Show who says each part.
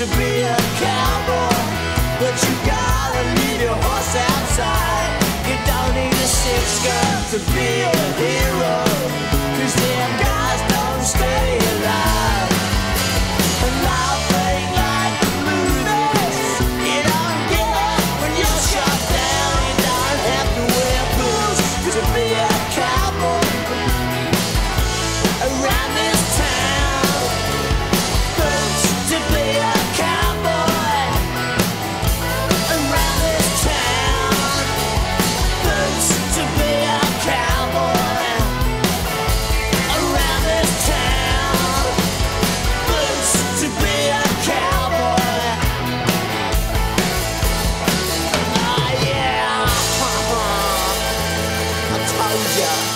Speaker 1: to be a cowboy, but you gotta leave your horse outside. You don't need a six-gun to be a hero, 'cause them guys don't stay alive. And life ain't like the movies. You don't get up when you're shot down. You don't have to wear boots to be a cowboy around this town. Boots to be a cowboy around this town. Boots to be a cowboy around this town. Boots to be a cowboy. Ah, yeah. I told ya.